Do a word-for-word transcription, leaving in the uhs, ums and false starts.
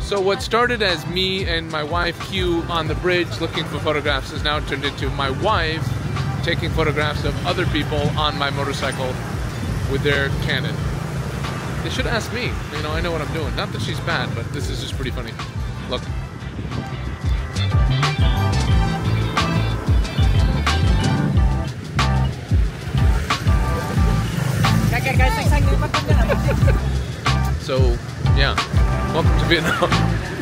So what started as me and my wife Q on the bridge looking for photographs has now turned into my wife taking photographs of other people on my motorcycle with their Canon. They should ask me. You know, I know what I'm doing. Not that she's bad, but this is just pretty funny. Look. So, yeah. Welcome to Vietnam.